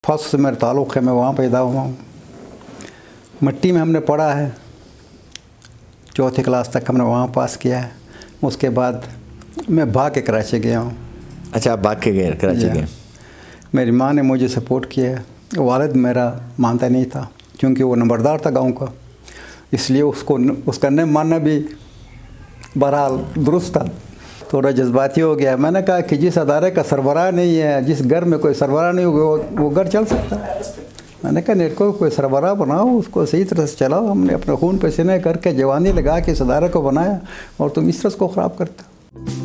First से मेरा ताल्लुक़ है, मैं वहाँ पैदा हुआ हूँ। मट्टी में हमने पढ़ा है, चौथी क्लास तक हमने वहाँ पास किया है। उसके बाद मैं भाग के कराची गया हूँ। अच्छा, आप भाग के गए कराची गए? मेरी माँ ने मुझे सपोर्ट किया। वालिद मेरा मानता नहीं था क्योंकि वो नंबरदार था गांव का, इसलिए उसका न मानना भी बहरहाल दुरुस्त था। थोड़ा जज्बाती हो गया। मैंने कहा कि जिस अदारे का सरबराह नहीं है, जिस घर में कोई सरबराह नहीं होगा वो घर चल सकता है। मैंने कहा नेट को कोई सरबराह बनाओ, उसको सही तरह से चलाओ। हमने अपने खून पसीने करके जवानी लगा के इस अदारे को बनाया और तुम इस तरह को ख़राब करते हो।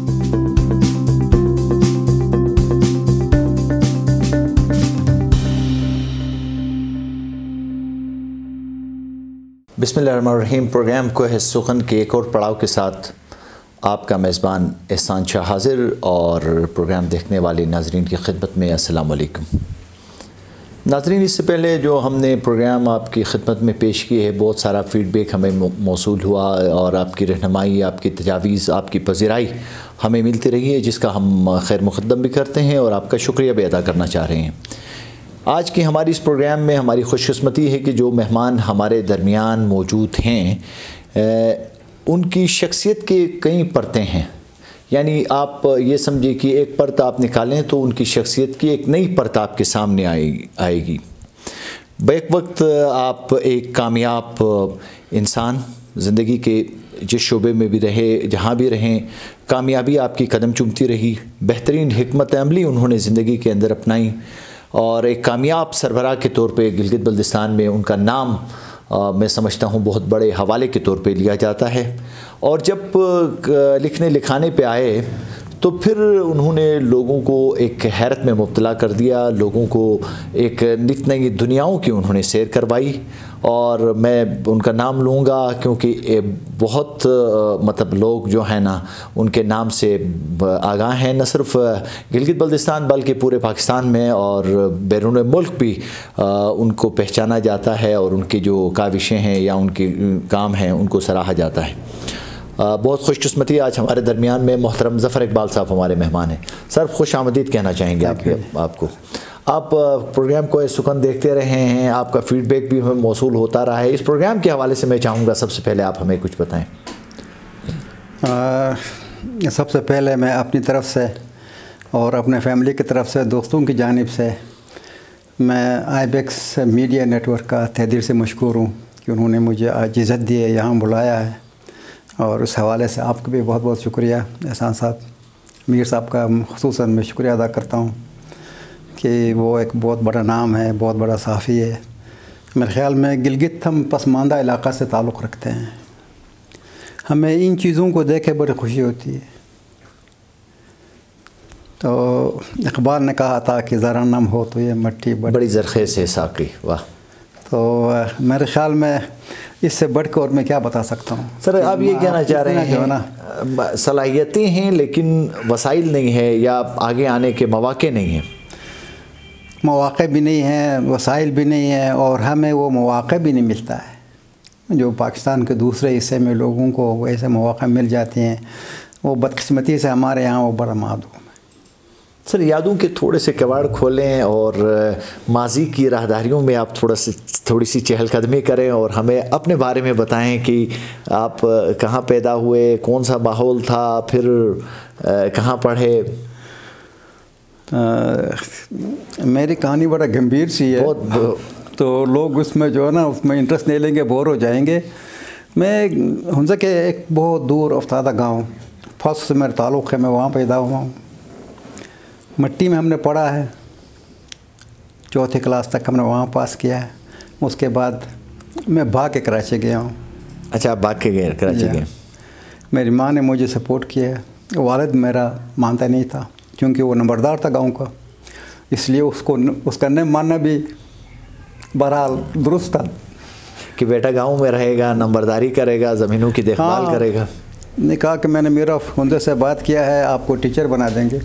बिस्मिल्लाहिर्रहमानिर्रहीम। प्रोग्राम कोह सुखन के एक और पड़ाव के साथ आपका मेज़बान एहसान शाह हाज़िर और प्रोग्राम देखने वाले नाज़रीन की खिदमत में अस्सलाम वालेकुम। नाज़रीन, इससे पहले जो हमने प्रोग्राम आपकी खिदमत में पेश किए है, बहुत सारा फ़ीडबैक हमें मौसूल हुआ और आपकी रहनुमाई, आपकी तजावीज़, आपकी पज़िराई हमें मिलती रही है, जिसका हम खैर मुक़द्दम भी करते हैं और आपका शुक्रिया भी अदा करना चाह रहे हैं। आज की हमारी इस प्रोग्राम में हमारी खुशकिस्मती है कि जो मेहमान हमारे दरमियान मौजूद हैं उनकी शख्सियत के कई परतें हैं। यानी आप ये समझिए कि एक परत आप निकालें तो उनकी शख्सियत की एक नई परत आपके सामने आएगी। बैक वक्त आप एक कामयाब इंसान, ज़िंदगी के जिस शोबे में भी रहे, जहाँ भी रहें, कामयाबी आपकी कदम चूमती रही। बेहतरीन हिकमत अमली उन्होंने ज़िंदगी के अंदर अपनाई और एक कामयाब सरबराह के तौर पे गिलगित बल्तिस्तान में उनका नाम मैं समझता हूँ बहुत बड़े हवाले के तौर पे लिया जाता है। और जब लिखने लिखाने पे आए तो फिर उन्होंने लोगों को एक हैरत में मुब्तला कर दिया, लोगों को एक नित नई दुनियाओं की उन्होंने सैर करवाई। और मैं उनका नाम लूँगा क्योंकि बहुत मतलब लोग जो हैं ना उनके नाम से आगाह हैं, न सिर्फ गिलगित बल्तिस्तान बल्कि पूरे पाकिस्तान में और बैरून मुल्क भी उनको पहचाना जाता है और उनकी जो काविशें हैं या उनके काम हैं उनको सराहा जाता है। बहुत खुशकिस्मती आज हमारे दरमियान में मोहतरम ज़फ़र इकबाल साहब हमारे मेहमान हैं। सर, खुश आमदीद कहना चाहेंगे आपको। आप प्रोग्राम को सुखन देखते रहे हैं, आपका फ़ीडबैक भी हमें मौसूल होता रहा है। इस प्रोग्राम के हवाले से मैं चाहूँगा सबसे पहले आप हमें कुछ बताएं। सबसे पहले मैं अपनी तरफ से और अपने फैमिली की तरफ से, दोस्तों की जानिब से मैं आईबेक्स मीडिया नेटवर्क का तहे दिल से मशकूर हूँ कि उन्होंने मुझे आज इज़्ज़त दी है, यहाँ बुलाया है। और उस हवाले से आपका भी बहुत बहुत शुक्रिया। एहसान साहब, मीर साहब का ख़ुसूसन मैं शुक्रिया अदा करता हूँ कि वो एक बहुत बड़ा नाम है, बहुत बड़ा सहाफ़ी है। मेरे ख़्याल में गिलगित हम पसमानदा इलाक़ा से ताल्लुक़ रखते हैं, हमें इन चीज़ों को देख के बड़ी खुशी होती है। तो इक़बाल ने कहा था कि ज़रा नम हो तो ये मट्टी बड़ी ज़रख़ेज़ है साक़ी। वाह। तो मेरे ख़्याल में इससे बढ़ कर और मैं क्या बता सकता हूँ। सर, आप ये कहना चाह रहे हैं सलाहियतें हैं लेकिन वसाइल नहीं है या आगे आने के मौक़े नहीं हैं? मौक़े भी नहीं हैं, वसाइल भी नहीं है और हमें वो मौक़े भी नहीं मिलता है। जो पाकिस्तान के दूसरे हिस्से में लोगों को वैसे मौक़े मिल जाते हैं, वो बदकिस्मती से हमारे यहाँ वो बड़ा मादूम है। सर, यादों के थोड़े से किवाड़ खोलें और माजी की राहदारियों में आप थोड़ी सी चहलकदमी करें और हमें अपने बारे में बताएं कि आप कहाँ पैदा हुए, कौन सा माहौल था, फिर कहाँ पढ़े। मेरी कहानी बड़ा गंभीर सी है, तो लोग उसमें जो है ना उसमें इंटरेस्ट नहीं लेंगे, बोर हो जाएंगे। मैं हुंजा के एक बहुत दूर अफ्तादा गाँव, फर्स्ट से मेरा ताल्लुक़ है, मैं वहाँ पैदा हुआ हूँ। मट्टी में हमने पढ़ा है, चौथी क्लास तक हमने वहाँ पास किया है। उसके बाद मैं भाग के कराची गया हूँ। अच्छा, आप भाग के गए कराची गए? मेरी माँ ने मुझे सपोर्ट किया। वालिद मेरा मानता नहीं था क्योंकि वो नंबरदार था गांव का, इसलिए उसका न मानना भी बहरहाल दुरुस्त था कि बेटा गांव में रहेगा, नंबरदारी करेगा, ज़मीनों की देखभाल करेगा। ने कहा कि मैंने मेरा हुंदे से बात किया है, आपको टीचर बना देंगे।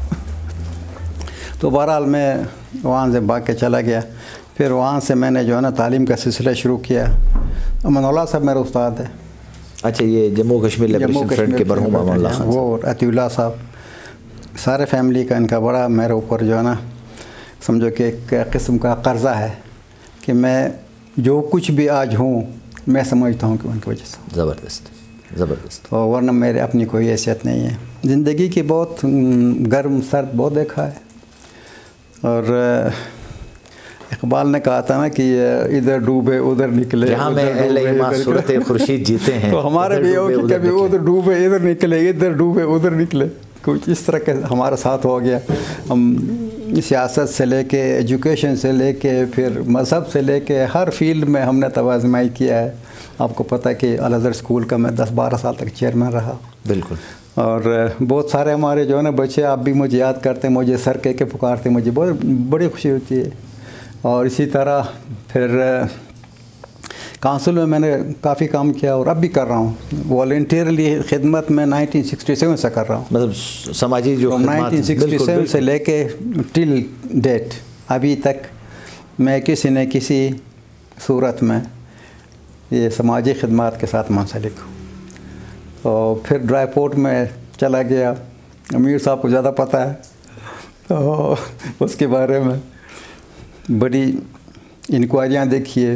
तो बहरहाल मैं वहाँ से भाग के चला गया। फिर वहाँ से मैंने जो है ना तालीम का सिलसिला शुरू किया। अमनुल्लाह साहब मेरे उस्ताद है। अच्छा, ये जम्मू कश्मीर लिबरेशन फ्रंट के मरहूम अमनुल्लाह खान, वो अतीउल्लाह साहब, सारे फैमिली का इनका बड़ा मेरे ऊपर जो है ना سمجھو کہ ایک قسم کا قرضہ ہے کہ میں جو کچھ بھی آج ہوں میں سمجھتا ہوں کہ ان کی وجہ سے. زبردست زبردست. تو ورنہ میرے اپنی کوئی حیثیت نہیں ہے. زندگی کی بہت گرم سرد بہت دیکھا ہے. اور اقبال نے کہا تھا نا کہ ادھر ڈوبے ادھر نکلے, جہاں میں اہل ایمان صورت خورشید جیتے ہیں, تو ہمارے بھی ہو کہ کبھی ادھر ڈوبے ادھر نکلے, ادھر ڈوبے ادھر نکلے. کچھ اس طرح کا ہمارا ساتھ ہو گیا. ہم سیاست سے لے کے ایجوکیشن سے لے کے پھر مذہب سے لے کے ہر فیلڈ میں ہم نے توازمائی کیا ہے. آپ کو پتہ ہے کہ الازہر اسکول کا میں 10-12 سال تک چیئرمین رہا. بالکل. اور بہت سارے ہمارے جو ہے نا بچے آپ بھی مجھے یاد کرتے ہیں, مجھے سر کہہ کے پکارتے, مجھے بہت بڑی خوشی ہوتی ہے. اور اسی طرح پھر کونسل میں نے کافی کام کیا اور اب بھی کر رہا ہوں. والنٹیئرلی خدمت میں 1967 سے کر رہا ہوں. مطلب سماجی جو 1967 سے لے کے ٹل ڈیٹ ابھی تک میں کسی نہ کسی صورت میں یہ سماجی خدمات کے ساتھ منسلک ہوں. تو پھر ڈرائی پورٹ میں چلا گیا. امیر صاحب کو زیادہ پتہ ہے تو اس کے بارے میں بڑی انکوائریاں دیکھیے.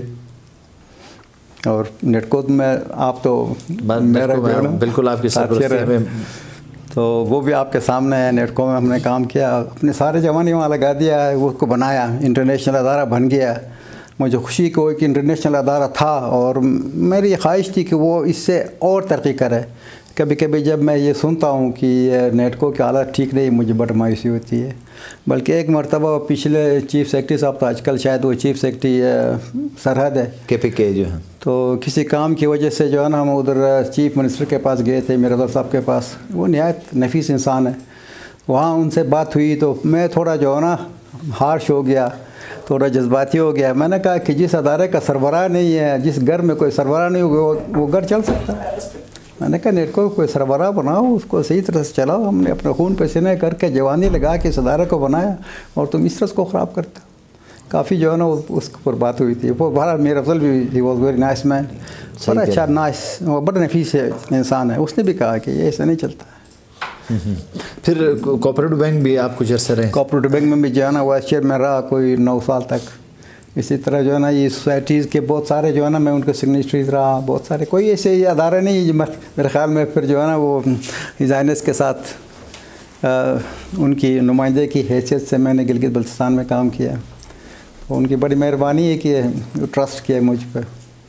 اور نیٹکو میں آپ تو میرا بالکل آپ کی سرپرستی میں, تو وہ بھی آپ کے سامنے ہے. نیٹکو میں ہم نے کام کیا, اپنے سارے جوانی وہاں لگا دیا ہے, وہ اس کو بنایا, انٹرنیشنل ادارہ بن گیا. مجھے خوشی کو کہ انٹرنیشنل ادارہ تھا اور میری خواہش تھی کہ وہ اس سے اور ترقی کرے. کبھی کبھی جب میں یہ سنتا ہوں کہ نیٹکو کی حالت ٹھیک نہیں, مجھے بڑی مایوسی ہوتی ہے. بلکہ ایک مرتبہ پچھلے چیف سیکرٹری صاحب, تو آج کل شاید وہ چیف سیکرٹری سرحد ہے KPK جو ہے, تو کسی کام کی وجہ سے جو ہے نا ہم ادھر چیف منسٹر کے پاس گئے تھے, میرزا صاحب کے پاس. وہ نہایت نفیس انسان ہے. وہاں ان سے بات ہوئی تو میں تھوڑا جو ہے نا ہارش ہو گیا, تھوڑا جذباتی ہو گیا. میں نے کہا کہ جس ادارے کا سربراہ نہیں ہے, جس گھر میں کوئی سربراہ نہیں ہوگا وہ گھر چل سکتا ہے. میں نے کہا نیٹکو کوئی سربراہ بناؤ, اس کو صحیح طرح سے چلاؤ. ہم نے اپنے خون پسینے کر کے جوانی لگا کے اس ادارے کو بنایا اور تم اس طرح کو خراب کرتے. کافی جو ہے نا اس پر بات ہوئی تھی. وہ بہرحال میرا افضل بھی ہی واز ویری نائس مین, بڑا اچھا نائس, وہ بڑا نفیس انسان ہے. اس نے بھی کہا کہ یہ ایسا نہیں چلتا ہے. پھر کوآپریٹو بینک بھی آپ کچھ عرصہ رہے؟ کوآپریٹو بینک میں بھی جو ہے نا وائس چیئرمین رہا کوئی 9 سال تک. اسی طرح جو ہے نا یہ سوسائٹیز کے بہت سارے جو ہے نا میں ان کے سگنیچریز رہا. بہت سارے کوئی ایسے یہ ادارے نہیں میرے خیال میں. پھر جو ہے نا وہ ڈیزائنرز کے ساتھ ان کی نمائندے کی حیثیت سے میں نے گلگت بلتستان میں کام کیا. ان کی بڑی مہربانی ہے کہ ٹرسٹ کیا مجھ پہ.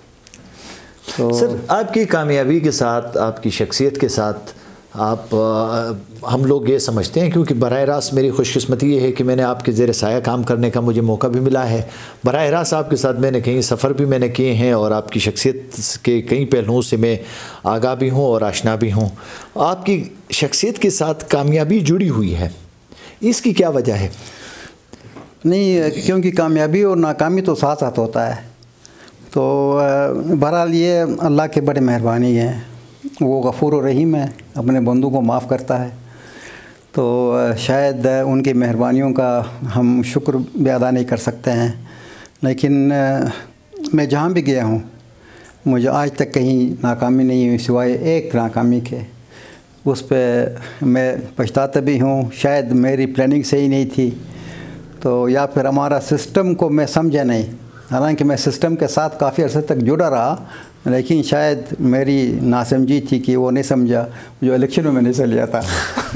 تو سر آپ کی کامیابی کے ساتھ, آپ کی شخصیت کے ساتھ آپ ہم لوگ یہ سمجھتے ہیں, کیونکہ براہ راست میری خوش قسمتی یہ ہے کہ میں نے آپ کے زیر سایہ کام کرنے کا مجھے موقع بھی ملا ہے. براہ راست آپ کے ساتھ میں نے کئی سفر بھی میں نے کیے ہیں اور آپ کی شخصیت کے کئی پہلوؤں سے میں آگاہ بھی ہوں اور آشنا بھی ہوں. آپ کی شخصیت کے ساتھ کامیابی جڑی ہوئی ہے, اس کی کیا وجہ ہے؟ نہیں, کیونکہ کامیابی اور ناکامی تو ساتھ ساتھ ہوتا ہے. تو بہرحال یہ اللہ کی بڑی مہربانی ہے. وہ غفور و رحیم ہے, اپنے بندوں کو معاف کرتا ہے. تو شاید ان کی مہربانیوں کا ہم شکر بھی ادا نہیں کر سکتے ہیں. لیکن میں جہاں بھی گیا ہوں مجھے آج تک کہیں ناکامی نہیں ہوئی سوائے ایک ناکامی کے. اس پہ میں پچھتاتا بھی ہوں. شاید میری پلاننگ صحیح نہیں تھی, تو یا پھر ہمارا سسٹم کو میں سمجھا نہیں. حالانکہ میں سسٹم کے ساتھ کافی عرصے تک جڑا رہا, لیکن شاید میری ناسمجھی تھی کہ وہ نہیں سمجھا جو الیکشن میں نے حصہ لیا تھا.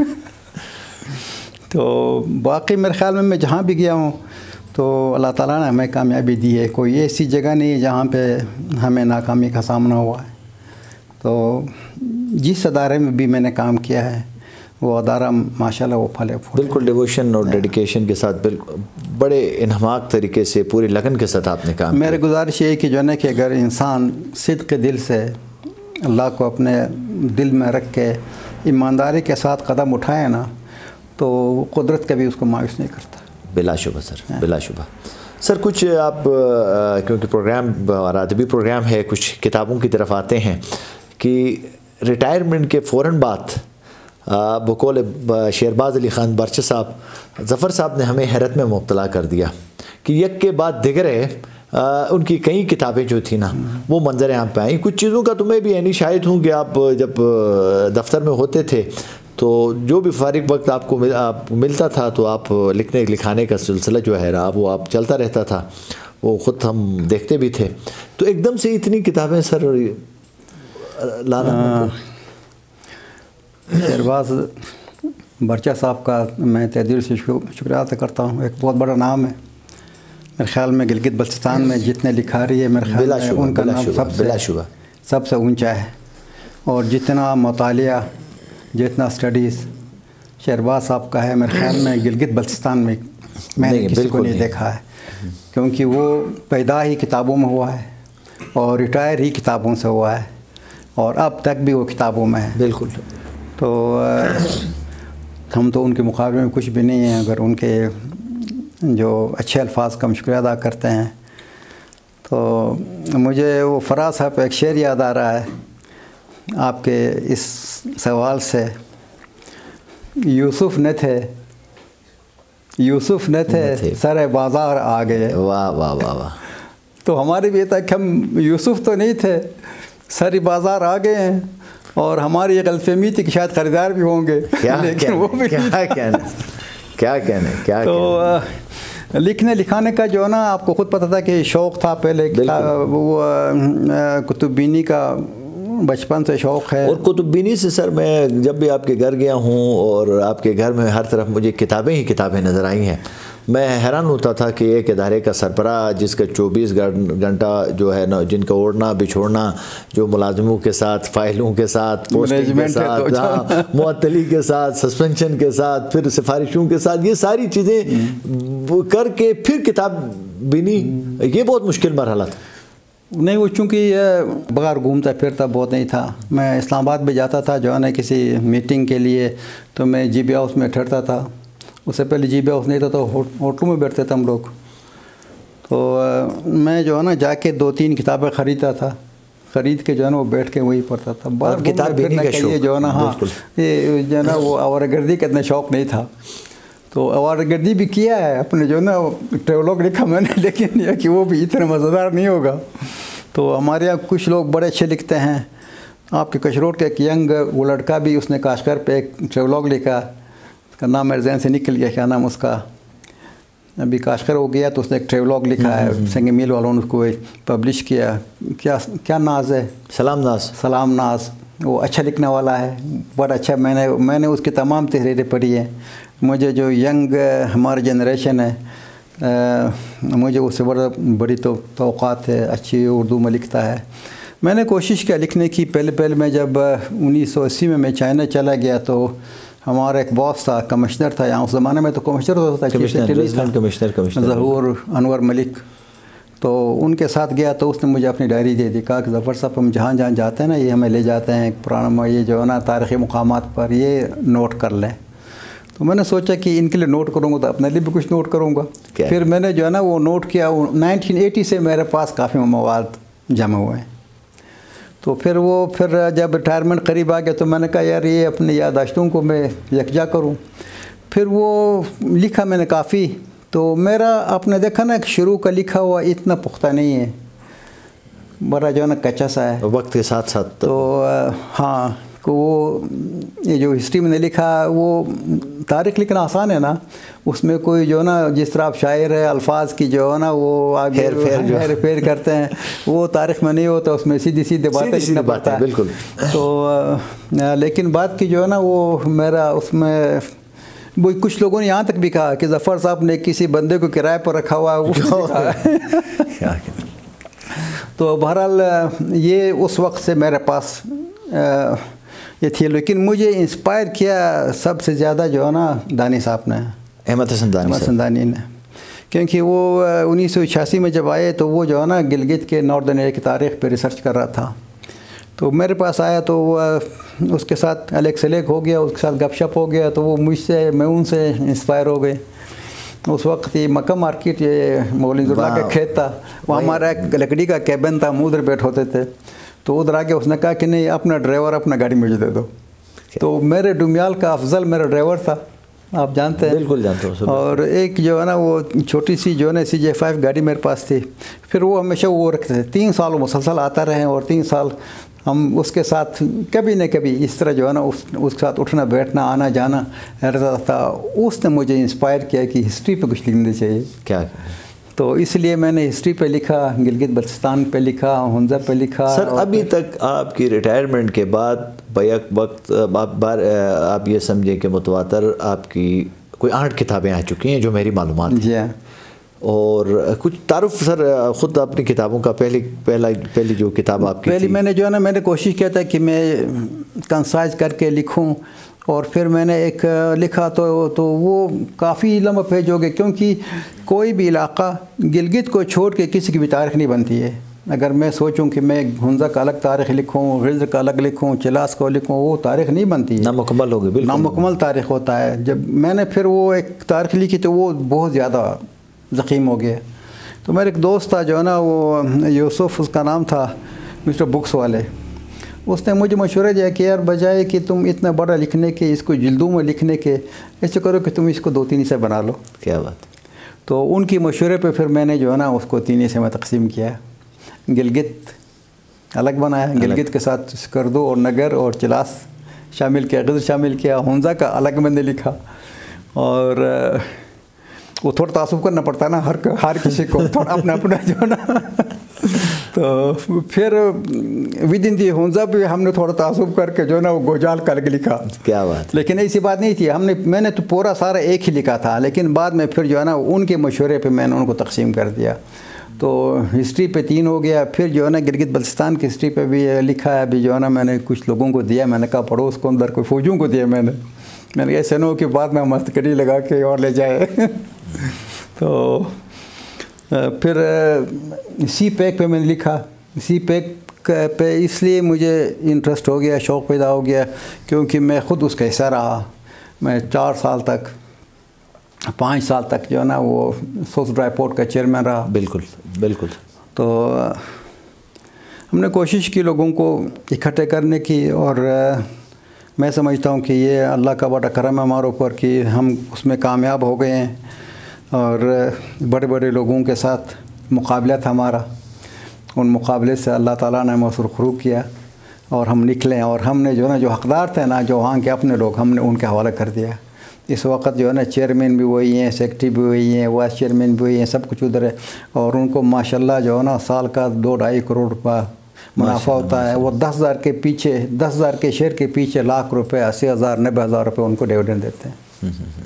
تو باقی میرے خیال میں جہاں بھی گیا ہوں تو اللہ تعالیٰ نے ہمیں کامیابی دی ہے. کوئی ایسی جگہ نہیں جہاں پہ ہمیں ناکامی کا سامنا ہوا ہے. تو جس ادارے میں بھی میں نے کام کیا ہے وہ ادارہ ماشاءاللہ وہ پھلے پھولے. بالکل ڈیووشن اور ڈیڈیکیشن کے ساتھ بالکل بڑے انہماک طریقے سے پوری لگن کے ساتھ آپ نے کام. میرے گزارش یہ ہے کہ جو ہے نا کہ اگر انسان صدق کے دل سے اللہ کو اپنے دل میں رکھ کے ایمانداری کے ساتھ قدم اٹھائے نا تو قدرت کبھی اس کو مایوس نہیں کرتا. بلا شبہ سر, بلا شبہ. سر کچھ آپ کیونکہ پروگرام اور ادبی پروگرام ہے, کچھ کتابوں کی طرف آتے ہیں کہ ریٹائرمنٹ کے فوراً بعد بقول شیرباز علی خان برچہ صاحب ظفر صاحب نے ہمیں حیرت میں مبتلا کر دیا کہ یک کے بعد دیگرے ان کی کئی کتابیں جو تھیں نا وہ منظر عام پہ آئیں. کچھ چیزوں کا تمہیں بھی یعنی شاہد ہوں کہ آپ جب دفتر میں ہوتے تھے تو جو بھی فارغ وقت آپ کو ملتا تھا تو آپ لکھانے کا سلسلہ جو ہے وہ آپ چلتا رہتا تھا، وہ خود ہم دیکھتے بھی تھے. تو ایک دم سے اتنی کتابیں سر لانا؟ شہرباز برچہ صاحب کا میں تہ دل سے شکریہ ادا کرتا ہوں. ایک بہت بڑا نام ہے میرے خیال میں. گلگت بلتستان میں جتنے لکھا رہی ہے میرے خیال میں ان کا نام سب سے اونچا ہے. اور جتنا مطالعہ جتنا اسٹڈیز شہرباز صاحب کا ہے میرے خیال میں گلگت بلتستان میں نے کسی کو نہیں دیکھا ہے. کیونکہ وہ پیدا ہی کتابوں میں ہوا ہے اور ریٹائر ہی کتابوں سے ہوا ہے اور اب تک بھی وہ کتابوں میں ہے. بالکل. تو ہم تو ان کے مقابلے میں کچھ بھی نہیں ہیں اگر ان کے جو اچھے الفاظ کا ہم شکریہ ادا کرتے ہیں. تو مجھے وہ فراز صاحب ایک شعر یاد آ رہا ہے آپ کے اس سوال سے. یوسف نہ تھے سر بازار آ گئے. واہ واہ واہ واہ. تو ہمارے بھی یہ تھا کہ ہم یوسف تو نہیں تھے، سر بازار آ گئے ہیں. اور ہماری یہ غلط فہمی تھی کہ شاید خریدار بھی ہوں گے، لیکن وہ بھی کیا کہنے. تو لکھانے کا جو ہے نا آپ کو خود پتہ تھا کہ شوق تھا پہلے. وہ کتب بینی کا بچپن سے شوق ہے. اور کتب بینی سے سر میں جب بھی آپ کے گھر گیا ہوں اور آپ کے گھر میں ہر طرف مجھے کتابیں ہی کتابیں نظر آئی ہیں. میں حیران ہوتا تھا کہ ایک ادارے کا سربراہ جس کا 24 گھنٹہ جو ہے نا، جن کا اوڑھنا بچھوڑنا، جو ملازموں کے ساتھ، فائلوں کے ساتھ، پوسٹنگ کے ساتھ، معطلی کے ساتھ، سسپینشن کے ساتھ، پھر سفارشوں کے ساتھ، یہ ساری چیزیں کر کے پھر کتاب بینی، یہ بہت مشکل مرحلہ تھا. نہیں وہ چونکہ بغیر گھومتا پھرتا بہت نہیں تھا. میں اسلام آباد بھی جاتا تھا جو ہے نا کسی میٹنگ کے لیے، تو میں جی بی ہاؤس میں ٹھہرتا تھا. اس سے پہلے جی بی ہاؤس نہیں تھا تو ہوٹلوں میں بیٹھتے تھے ہم لوگ. تو میں جو ہے نا جا کے 2-3 کتابیں خریدتا تھا، خرید کے جو ہے نا وہ بیٹھ کے وہی پڑھتا تھا. اور کتاب بینی کا شوق جو ہے نا، ہاں یہ جو ہے نا وہ آوارہ گردی کا اتنا شوق نہیں تھا. تو آوارہ گردی بھی کیا ہے اپنے جو ہے نا ٹریولوگ لکھا میں نے، لیکن یہ کہ وہ بھی اتنا مزیدار نہیں ہوگا. تو ہمارے یہاں کچھ لوگ بڑے اچھے لکھتے ہیں. آپ کے کشروٹ کا ایک ینگ وہ لڑکا بھی اس نے کاشکر پہ ایک ٹریولوگ لکھا، اس کا نام میرے ذہن سے نکل گیا، کیا نام اس کا، ابھی کاشکر ہو گیا تو اس نے ایک ٹریولوگ لکھا ہے. سنگ میل والوں نے اس کو پبلش کیا. کیا ناز ہے؟ سلام ناز. وہ اچھا لکھنے والا ہے، بڑا اچھا. میں نے اس کی تمام تحریریں پڑھی ہیں. مجھے جو ینگ ہماری جنریشن ہے مجھے اس سے بڑی توقعات ہے. اچھی اردو میں لکھتا ہے. میں نے کوشش کیا لکھنے کی. پہلے میں جب 1980 میں چائنا چلا گیا تو ہمارا ایک باس تھا، کمشنر تھا یہاں. اس زمانے میں تو کمشنر ہوتا تھا، ظہور انور ملک. تو ان کے ساتھ گیا تو اس نے مجھے اپنی ڈائری دے دی. کہا کہ ظفر صاحب ہم جہاں جاتے ہیں نا، یہ ہمیں لے جاتے ہیں پرانا یہ جو ہے نا تاریخی مقامات پر، یہ نوٹ کر لیں. تو میں نے سوچا کہ ان کے لیے نوٹ کروں گا تو اپنے لیے بھی کچھ نوٹ کروں گا. پھر میں نے جو ہے نا وہ نوٹ کیا. 1980 سے میرے پاس کافی مواد جمع ہوئے ہیں. تو پھر جب ریٹائرمنٹ قریب آ گیا تو میں نے کہا یار یہ اپنی یادداشتوں کو میں یکجا کروں. پھر وہ لکھا میں نے کافی. تو میرا آپ نے دیکھا نا شروع کا لکھا ہوا اتنا پختہ نہیں ہے، بڑا جو ہے نا کچا سا ہے وقت کے ساتھ ساتھ. تو ہاں وہ یہ جو ہسٹری میں نے لکھا، وہ تاریخ لکھنا آسان ہے نا، اس میں کوئی جو ہے نا جس طرح آپ شاعر ہے الفاظ کی جو ہے نا وہ آگے ہیر پھیر کرتے ہیں، وہ تاریخ میں نہیں ہوتا. اس میں سیدھی باتیں لکھنا پڑتا ہے. بالکل. تو لیکن بات کی جو ہے نا وہ میرا اس میں وہ کچھ لوگوں نے یہاں تک بھی کہا کہ ظفر صاحب نے کسی بندے کو کرائے پر رکھا ہوا ہے. تو بہرحال یہ اس وقت سے میرے پاس یہ تھی. لیکن مجھے انسپائر کیا سب سے زیادہ جو ہے نا دانی صاحب نے، احمد حسن دانی نے. کیونکہ وہ 1986 میں جب آئے تو وہ جو ہے نا گلگت کے ناردرن ایریا کی تاریخ پہ ریسرچ کر رہا تھا. تو میرے پاس آیا تو اس کے ساتھ الیکس ہو گیا، اس کے ساتھ گپ شپ ہو گیا. تو وہ میں ان سے انسپائر ہو گئے. اس وقت یہ مکہ مارکیٹ یہ مولوی اللہ کا کھیت تھا، وہ ہمارا ایک لکڑی کا کیبن تھا، ہم ادھر بیٹھ ہوتے تھے. تو ادھر آ کے اس نے کہا کہ نہیں اپنا ڈرائیور اپنا گاڑی مجھے دے دو. تو میرے ڈومیال کا افضل میرا ڈرائیور تھا، آپ جانتے ہیں. بالکل جانتے ہوں. اور ایک جو ہے نا وہ چھوٹی سی جو ہے نا CJ5 گاڑی میرے پاس تھی. پھر وہ ہمیشہ وہ رکھتے تھے. 3 سال وہ مسلسل آتا رہے اور 3 سال ہم اس کے ساتھ کبھی نہ کبھی اس طرح جو ہے نا اس کے ساتھ اٹھنا بیٹھنا آنا جانا رہتا تھا. اس نے مجھے انسپائر کیا کہ ہسٹری پہ کچھ لکھنا چاہیے. کیا تو اس لیے میں نے ہسٹری پہ لکھا, گلگت بلتستان پہ لکھا, ہنزا پہ لکھا. سر ابھی تک آپ کی ریٹائرمنٹ کے بعد بیک وقت آپ یہ سمجھیں کہ متواتر آپ کی کوئی 8 کتابیں آ چکی ہیں جو میری معلومات. جی ہاں. اور کچھ تعارف سر خود اپنی کتابوں کا پہلی جو کتاب آپ کی پہلی میں نے جو ہے نا میں نے کوشش کیا تھا کہ میں کنسائز کر کے لکھوں, اور پھر میں نے ایک لکھا تو وہ کافی لمبا پیج ہو گیا, کیونکہ کوئی بھی علاقہ گلگت کو چھوڑ کے کسی کی بھی تاریخ نہیں بنتی ہے. اگر میں سوچوں کہ میں ہنزا کا الگ تاریخ لکھوں, غزر کا الگ لکھوں, چلاس کو لکھوں, وہ تاریخ نہیں بنتی ہے, نامکمل ہوگی. بالکل نامکمل تاریخ ہوتا ہے. جب میں نے پھر وہ ایک تاریخ لکھی تو وہ بہت زیادہ زخیم ہو گیا. تو میرا ایک دوست تھا جو ہے نا وہ یوسف اس کا نام تھا, مسٹر بکس والے, اس نے مجھے مشورہ دیا کہ یار بجائے کہ تم اتنا بڑا لکھنے کے, اس کو جلدوں میں لکھنے کے, ایسے کرو کہ تم اس کو 2-3 حصے بنا لو. کیا بات. تو ان کی مشورے پہ پھر میں نے جو ہے نا اس کو 3 حصے میں تقسیم کیا. گلگت الگ بنایا, گلگت کے ساتھ سکردو اور نگر اور چلاس شامل کیا, غزر شامل کیا. ہنزا کا الگ میں نے لکھا, اور وہ تھوڑا تعصب کرنا پڑتا ہے نا ہر کسی کو, تھوڑا اپنا جو ہے نا. تو پھر ودن دی ہنزا بھی ہم نے تھوڑا تعصب کر کے جو ہے نا وہ گوجال کا الگ لکھا. کیا بات. لیکن ایسی بات نہیں تھی, میں نے تو پورا سارا ایک ہی لکھا تھا, لیکن بعد میں پھر جو ہے نا ان کے مشورے پہ میں نے ان کو تقسیم کر دیا. تو ہسٹری پہ 3 ہو گیا. پھر جو ہے نا گلگت بلتستان کی ہسٹری پہ بھی لکھا ہے. ابھی جو ہے نا میں نے کچھ لوگوں کو دیا, میں نے کہا پڑوس کو اندر کوئی فوجیوں کو دیا. میں نے ایسے نہ ہو کہ بعد میں مستقری لگا کے اور لے جائے. تو پھر سی پیک پہ میں نے لکھا. سی پیک پہ اس لیے مجھے انٹرسٹ ہو گیا, شوق پیدا ہو گیا, کیونکہ میں خود اس کا حصہ رہا. میں 4 سال تک 5 سال تک جو ہے نا وہ سوس ڈرائی پورٹ کا چیئرمین رہا. بالکل بالکل. تو ہم نے کوشش کی لوگوں کو اکٹھے کرنے کی, اور میں سمجھتا ہوں کہ یہ اللہ کا بڑا کرم ہے ہمارے اوپر کہ ہم اس میں کامیاب ہو گئے ہیں. اور بڑے بڑے لوگوں کے ساتھ مقابلہ تھا ہمارا, ان مقابلے سے اللہ تعالیٰ نے ہمیں سرخروغ کیا اور ہم نکلیں. اور ہم نے جو ہے نا جو حقدار تھے نا, جو وہاں کے اپنے لوگ, ہم نے ان کے حوالے کر دیا. اس وقت جو ہے نا چیئرمین بھی وہی ہیں, سیکرٹری بھی وہی ہیں, وائس چیئرمین بھی وہی ہیں, سب کچھ ادھر ہے. اور ان کو ماشاءاللہ جو ہے نا سال کا 2-2.5 کروڑ روپیہ منافع ہوتا ہے. وہ 10,000 کے پیچھے 10,000 کے شیئر کے پیچھے لاکھ روپے, 80,000 90,000 روپے ان کو ڈیویڈنڈ دیتے ہیں.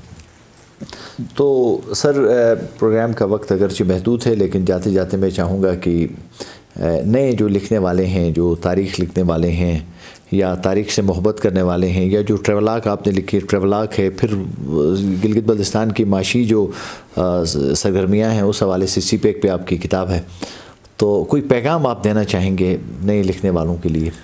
تو سر پروگرام کا وقت اگرچہ محدود ہے, لیکن جاتے جاتے میں چاہوں گا کہ نئے جو لکھنے والے ہیں, جو تاریخ لکھنے والے ہیں, یا تاریخ سے محبت کرنے والے ہیں, یا جو ٹریولاگ آپ نے لکھی, ٹریولاگ ہے, پھر گلگت بلتستان کی معاشی جو سرگرمیاں ہیں اس حوالے سے سی پیک پہ آپ کی کتاب ہے, تو کوئی پیغام آپ دینا چاہیں گے نئے لکھنے والوں کے لیے؟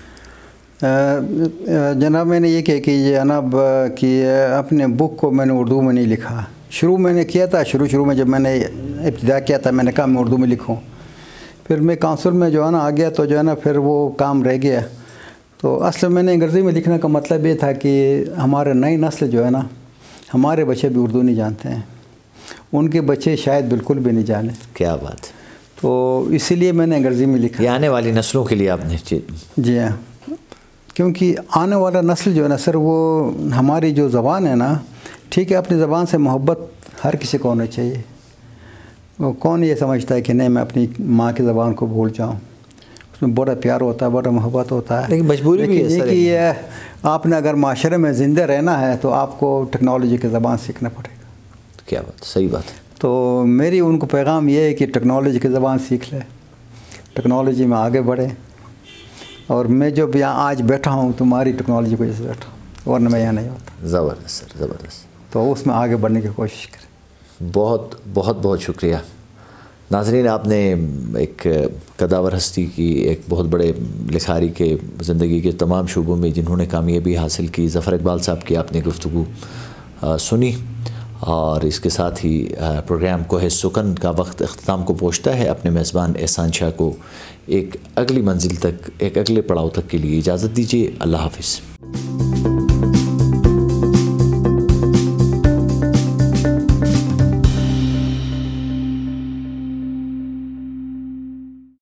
جناب میں نے یہ کہا کہ جناب کہ اپنے بک کو میں نے اردو میں نہیں لکھا. شروع میں نے کیا تھا, شروع میں جب میں نے ابتدا کیا تھا میں نے کہا میں اردو میں لکھوں. پھر میں کونسل میں جو ہے نا آ گیا تو جو ہے نا پھر وہ کام رہ گیا. تو اصل میں نے انگریزی میں لکھنے کا مطلب یہ تھا کہ ہمارے نئی نسل جو ہے نا, ہمارے بچے بھی اردو نہیں جانتے ہیں, ان کے بچے شاید بالکل بھی نہیں جانے. کیا بات. تو اسی لیے میں نے انگریزی میں لکھا. یہ آنے والی نسلوں کے لیے آپ نے. جی ہاں, کیونکہ آنے والا نسل جو ہے نا سر, وہ ہماری جو زبان ہے نا, ٹھیک ہے اپنی زبان سے محبت ہر کسی کو ہونا چاہیے. وہ کون یہ سمجھتا ہے کہ نہیں میں اپنی ماں کی زبان کو بھول جاؤں, اس میں بڑا پیار ہوتا ہے, بڑا محبت ہوتا ہے. لیکن مجبوری بھی ہے کہ آپ نے اگر معاشرے میں زندہ رہنا ہے تو آپ کو ٹیکنالوجی کی زبان سیکھنا پڑے گا. کیا بات, صحیح بات ہے. تو میری ان کو پیغام یہ ہے کہ ٹیکنالوجی کی زبان سیکھ لے, ٹیکنالوجی میں آگے بڑھے. اور میں جو یہاں آج بیٹھا ہوں تمہاری ٹیکنالوجی کی وجہ سے بیٹھا ہوں, ورنہ میں یہاں نہیں ہوتا. زبردست سر, زبردست. تو اس میں آگے بڑھنے کی کوشش کریں. بہت بہت بہت شکریہ. ناظرین, آپ نے ایک قداور ہستی کی, ایک بہت بڑے لکھاری کے زندگی کے تمام شعبوں میں جنہوں نے کامیابی حاصل کی, ظفر اقبال صاحب کی آپ نے گفتگو سنی. اور اس کے ساتھ ہی پروگرام کوہ سکن کا وقت اختتام کو پہنچتا ہے. اپنے میزبان احسان شاہ کو ایک اگلی منزل تک, ایک اگلے پڑاؤ تک کے لیے اجازت دیجیے. اللہ حافظ.